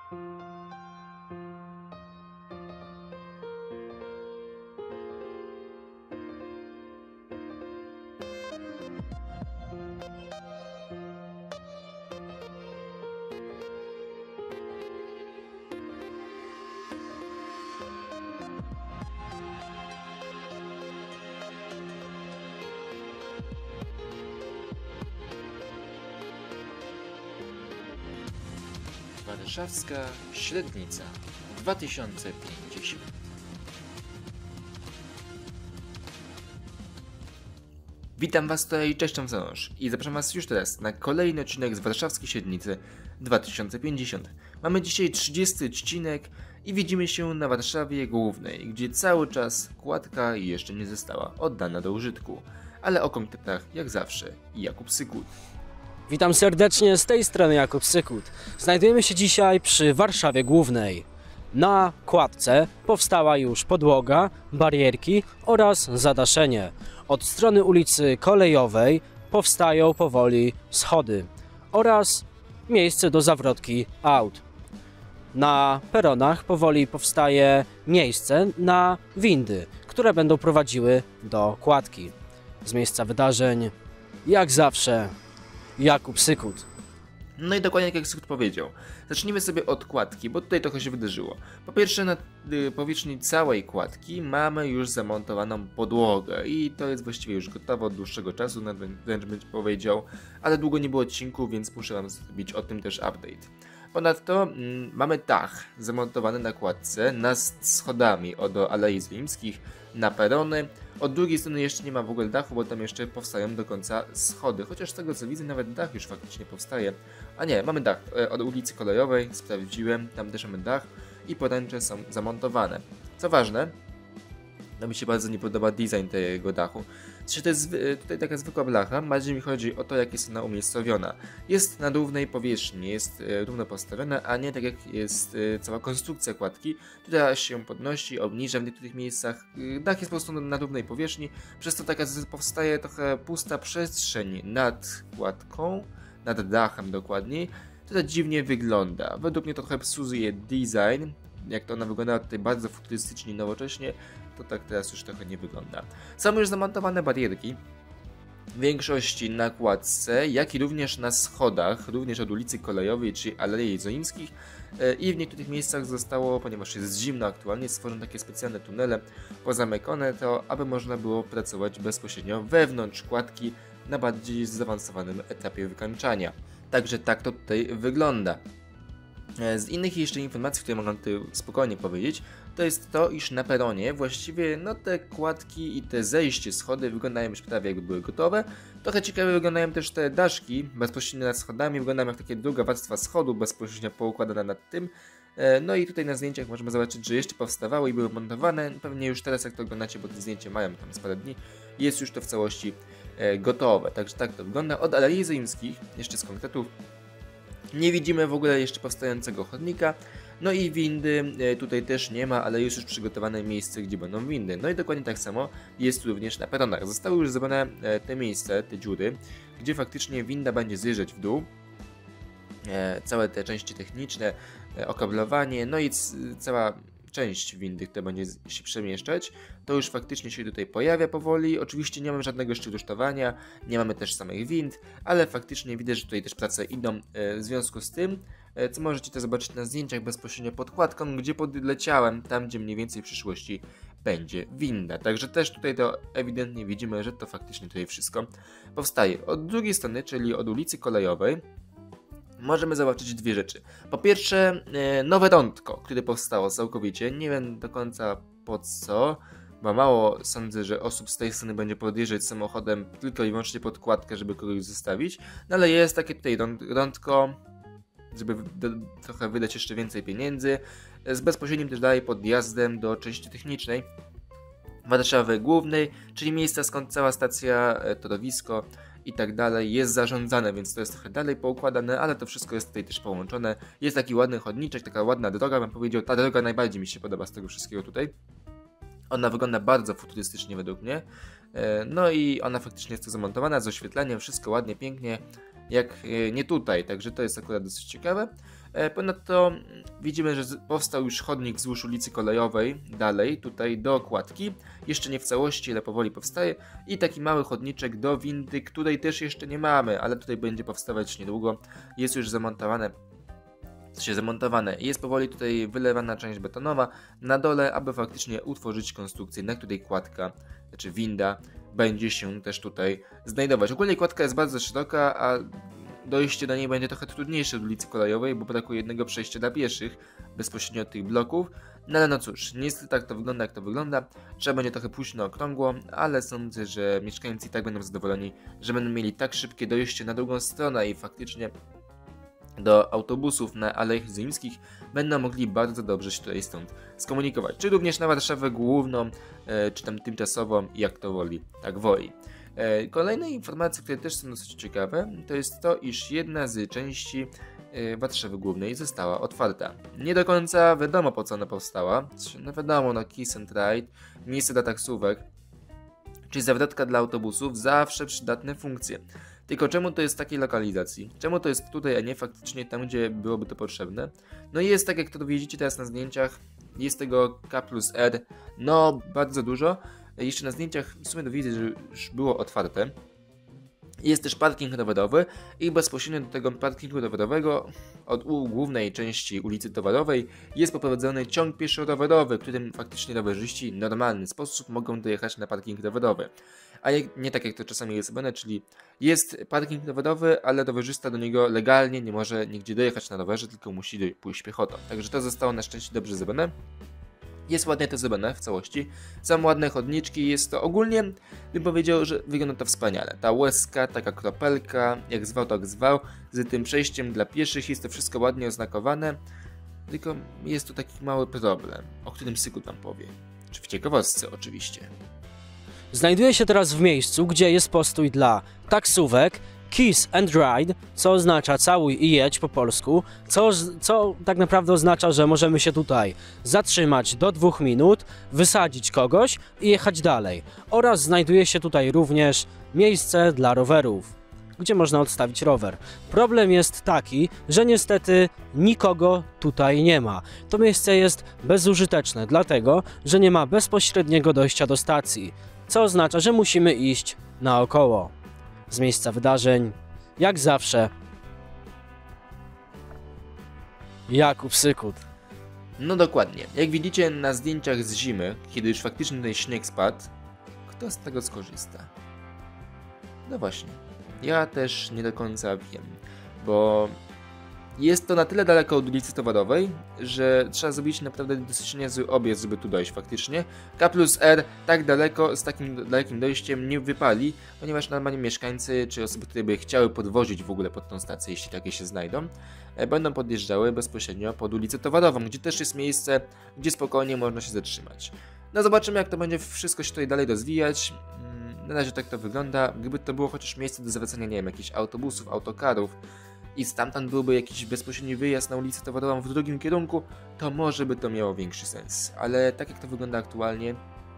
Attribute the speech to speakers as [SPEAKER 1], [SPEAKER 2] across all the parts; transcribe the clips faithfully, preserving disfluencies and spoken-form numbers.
[SPEAKER 1] Warszawska Średnica dwa tysiące pięćdziesiąt. Witam Was tutaj, cześć, tam Zanosz i zapraszam Was już teraz na kolejny odcinek z Warszawskiej Średnicy dwa tysiące pięćdziesiąt. Mamy dzisiaj trzydziesty odcinek i widzimy się na Warszawie Głównej, gdzie cały czas kładka jeszcze nie została oddana do użytku. Ale o konkretach jak zawsze Jakub Sykut.
[SPEAKER 2] Witam serdecznie, z tej strony Jakub Sykut. Znajdujemy się dzisiaj przy Warszawie Głównej. Na kładce powstała już podłoga, barierki oraz zadaszenie. Od strony ulicy Kolejowej powstają powoli schody oraz miejsce do zawrotki aut. Na peronach powoli powstaje miejsce na windy, które będą prowadziły do kładki. Z miejsca wydarzeń, jak zawsze, Jakub Sykut.
[SPEAKER 1] No i dokładnie jak Sykut powiedział. Zacznijmy sobie od kładki, bo tutaj trochę się wydarzyło. Po pierwsze, na y, powierzchni całej kładki mamy już zamontowaną podłogę i to jest właściwie już gotowe od dłuższego czasu, wręcz bym powiedział, ale długo nie było odcinku, więc muszę Wam zrobić o tym też update. Ponadto mm, mamy dach zamontowany na kładce, nad schodami od Alei Zwińskich na perony. Od drugiej strony jeszcze nie ma w ogóle dachu, bo tam jeszcze powstają do końca schody. Chociaż z tego co widzę, nawet dach już faktycznie powstaje. A nie, mamy dach od ulicy Kolejowej, sprawdziłem, tam też mamy dach i poręcze są zamontowane. Co ważne, no mi się bardzo nie podoba design tego dachu. Znaczy to jest tutaj taka zwykła blacha, bardziej mi chodzi o to, jak jest ona umiejscowiona. Jest na równej powierzchni, jest równo postawiona, a nie tak jak jest cała konstrukcja kładki, która się podnosi, obniża w niektórych miejscach. Dach jest po prostu na równej powierzchni, przez to taka powstaje trochę pusta przestrzeń nad kładką, nad dachem dokładniej, która dziwnie wygląda. Według mnie to trochę psuje design, jak to ona wygląda tutaj bardzo futurystycznie i nowocześnie, to tak teraz już trochę nie wygląda. Są już zamontowane barierki, w większości na kładce, jak i również na schodach, również od ulicy Kolejowej czy Alei Zoimskich i w niektórych miejscach zostało, ponieważ jest zimno aktualnie, stworzone takie specjalne tunele pozamykane, to aby można było pracować bezpośrednio wewnątrz kładki na bardziej zaawansowanym etapie wykańczania. Także tak to tutaj wygląda. Z innych jeszcze informacji, które mogę tutaj spokojnie powiedzieć, to jest to, iż na peronie właściwie no te kładki i te zejście, schody wyglądają już prawie jakby były gotowe. Trochę ciekawie wyglądają też te daszki bezpośrednio nad schodami, wyglądają jak takie druga warstwa schodu bezpośrednio poukładana nad tym. No i tutaj na zdjęciach możemy zobaczyć, że jeszcze powstawały i były montowane. Pewnie już teraz jak to oglądacie, bo te zdjęcia mają tam z parę dni, jest już to w całości gotowe. Także tak to wygląda. Od Alei Zoimskich, jeszcze z konkretów, nie widzimy w ogóle jeszcze powstającego chodnika, no i windy tutaj też nie ma, ale jest już przygotowane miejsce, gdzie będą windy. No i dokładnie tak samo jest również na peronach. Zostały już zrobione te miejsca, te dziury, gdzie faktycznie winda będzie zjeżdżać w dół. Całe te części techniczne, okablowanie, no i cała część windy, która będzie się przemieszczać, to już faktycznie się tutaj pojawia powoli. Oczywiście nie mamy żadnego jeszcze rusztowania, nie mamy też samych wind, ale faktycznie widać, że tutaj też prace idą w związku z tym, co możecie to zobaczyć na zdjęciach bezpośrednio pod kładką, gdzie podleciałem, tam gdzie mniej więcej w przyszłości będzie winda. Także też tutaj to ewidentnie widzimy, że to faktycznie tutaj wszystko powstaje. Od drugiej strony, czyli od ulicy Kolejowej, możemy zobaczyć dwie rzeczy. Po pierwsze, nowe rądko, które powstało całkowicie. Nie wiem do końca po co, bo mało sądzę, że osób z tej strony będzie podjeżdżać samochodem tylko i wyłącznie pod kładkę, żeby kogoś zostawić. No ale jest takie tutaj rądko, żeby trochę wydać jeszcze więcej pieniędzy, z bezpośrednim też dalej podjazdem do części technicznej Warszawy Głównej, czyli miejsca, skąd cała stacja, torowisko i tak dalej jest zarządzane, więc to jest trochę dalej poukładane, ale to wszystko jest tutaj też połączone. Jest taki ładny chodniczek, taka ładna droga, bym powiedział, ta droga najbardziej mi się podoba z tego wszystkiego tutaj. Ona wygląda bardzo futurystycznie według mnie, no i ona faktycznie jest tu zamontowana z oświetleniem, wszystko ładnie, pięknie. jak nie tutaj, także to jest akurat dosyć ciekawe. Ponadto widzimy, że powstał już chodnik wzdłuż ulicy Kolejowej, dalej tutaj do okładki, jeszcze nie w całości, ale powoli powstaje, i taki mały chodniczek do windy, której też jeszcze nie mamy, ale tutaj będzie powstawać niedługo, jest już zamontowane. się zamontowane. Jest powoli tutaj wylewana część betonowa na dole, aby faktycznie utworzyć konstrukcję, na której kładka, znaczy winda, będzie się też tutaj znajdować. Ogólnie kładka jest bardzo szeroka, a dojście do niej będzie trochę trudniejsze od ulicy Kolejowej, bo brakuje jednego przejścia dla pieszych bezpośrednio od tych bloków. No ale no cóż, niestety tak to wygląda, jak to wygląda. Trzeba będzie trochę pójść na okrągło, ale sądzę, że mieszkańcy i tak będą zadowoleni, że będą mieli tak szybkie dojście na drugą stronę i faktycznie do autobusów na Alejach Jerozolimskich będą mogli bardzo dobrze się tutaj stąd skomunikować. Czy również na Warszawę Główną, e, czy tam tymczasową, jak to woli, tak woli. E, kolejne informacje, które też są dosyć ciekawe, to jest to, iż jedna z części e, Warszawy Głównej została otwarta. Nie do końca wiadomo, po co ona powstała. No wiadomo, no Kiss and Ride, miejsce dla taksówek, czyli zawrotka dla autobusów, zawsze przydatne funkcje. Tylko czemu to jest w takiej lokalizacji? Czemu to jest tutaj, a nie faktycznie tam, gdzie byłoby to potrzebne? No i jest tak, jak to widzicie teraz na zdjęciach, jest tego K plus R, no bardzo dużo. Jeszcze na zdjęciach w sumie to widzę, że już było otwarte. Jest też parking rowerowy i bezpośrednio do tego parkingu rowerowego od u głównej części ulicy Towarowej jest poprowadzony ciąg pieszo-rowerowy, którym faktycznie rowerzyści w normalny sposób mogą dojechać na parking rowerowy. A nie tak jak to czasami jest robione, czyli jest parking rowerowy, ale rowerzysta do niego legalnie nie może nigdzie dojechać na rowerze, tylko musi pójść piechotą. Także to zostało na szczęście dobrze zrobione. Jest ładnie to zrobione w całości. Są ładne chodniczki, jest to ogólnie, bym powiedział, że wygląda to wspaniale. Ta łezka, taka kropelka, jak zwał, tak zwał, z tym przejściem dla pieszych, jest to wszystko ładnie oznakowane. Tylko jest tu taki mały problem, o którym Sykut wam powie. Czy w ciekawostce oczywiście.
[SPEAKER 2] Znajduję się teraz w miejscu, gdzie jest postój dla taksówek, Kiss and Ride, co oznacza całuj i jedź po polsku, co, co tak naprawdę oznacza, że możemy się tutaj zatrzymać do dwóch minut, wysadzić kogoś i jechać dalej. Oraz znajduje się tutaj również miejsce dla rowerów, gdzie można odstawić rower. Problem jest taki, że niestety nikogo tutaj nie ma. To miejsce jest bezużyteczne, dlatego że nie ma bezpośredniego dojścia do stacji, co oznacza, że musimy iść naokoło. Z miejsca wydarzeń, jak zawsze, Jakub Sykut.
[SPEAKER 1] No dokładnie. Jak widzicie na zdjęciach z zimy, kiedy już faktycznie ten śnieg spadł, kto z tego skorzysta? No właśnie. Ja też nie do końca wiem, bo jest to na tyle daleko od ulicy Towarowej, że trzeba zrobić naprawdę dosyć niezły objazd, żeby tu dojść faktycznie. K plus R tak daleko, z takim dalekim dojściem nie wypali, ponieważ normalnie mieszkańcy, czy osoby, które by chciały podwozić w ogóle pod tą stację, jeśli takie się znajdą, będą podjeżdżały bezpośrednio pod ulicę Towarową, gdzie też jest miejsce, gdzie spokojnie można się zatrzymać. No zobaczymy, jak to będzie wszystko się tutaj dalej rozwijać. Na razie tak to wygląda. Gdyby to było chociaż miejsce do zawracania, nie wiem, jakichś autobusów, autokarów, i stamtąd byłby jakiś bezpośredni wyjazd na ulicę Towarową w drugim kierunku, to może by to miało większy sens. Ale tak jak to wygląda aktualnie,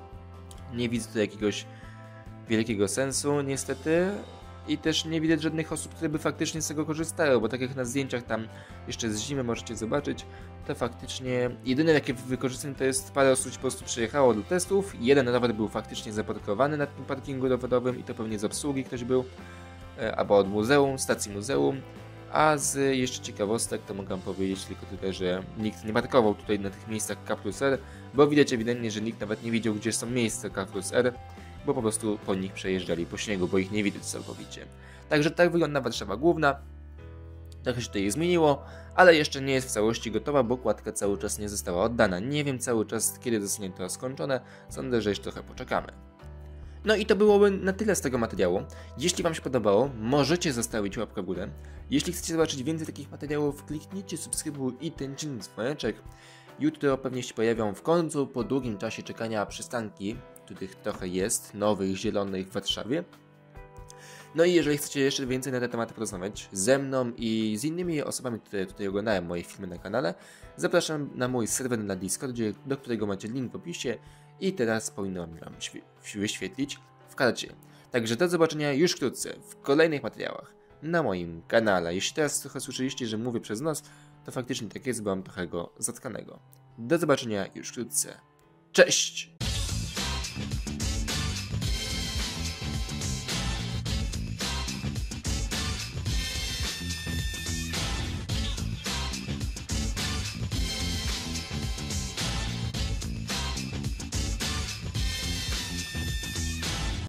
[SPEAKER 1] nie widzę tu jakiegoś wielkiego sensu niestety i też nie widać żadnych osób, które by faktycznie z tego korzystały, bo tak jak na zdjęciach tam jeszcze z zimy możecie zobaczyć, to faktycznie jedyne jakie wykorzystanie to jest parę osób po prostu przyjechało do testów, jeden rower był faktycznie zaparkowany na tym parkingu rowerowym i to pewnie z obsługi ktoś był, albo od muzeum, stacji muzeum. A z jeszcze ciekawostek to mogę powiedzieć tylko tyle, że nikt nie parkował tutaj na tych miejscach K plus R, bo widać ewidentnie, że nikt nawet nie wiedział, gdzie są miejsca K plus R, bo po prostu po nich przejeżdżali po śniegu, bo ich nie widać całkowicie. Także tak wygląda Warszawa Główna. Trochę się tutaj zmieniło, ale jeszcze nie jest w całości gotowa, bo kładka cały czas nie została oddana. Nie wiem cały czas, kiedy zostanie to skończone, sądzę, że jeszcze trochę poczekamy. No i to byłoby na tyle z tego materiału. Jeśli wam się podobało, możecie zostawić łapkę w górę. Jeśli chcecie zobaczyć więcej takich materiałów, kliknijcie subskrybuj i ten dzwoneczek. Jutro pewnie się pojawią w końcu, po długim czasie czekania, przystanki, których trochę jest, nowych, zielonych w Warszawie. No i jeżeli chcecie jeszcze więcej na te tematy porozmawiać ze mną i z innymi osobami, które tutaj oglądają moje filmy na kanale, zapraszam na mój serwer na Discordzie, do którego macie link w opisie i teraz powinno mi wam wyświetlić w karcie. Także do zobaczenia już wkrótce w kolejnych materiałach. na moim kanale. Jeśli teraz trochę słyszeliście, że mówię przez nos, to faktycznie tak jest, bo mam trochę go zatkanego. Do zobaczenia już wkrótce. Cześć!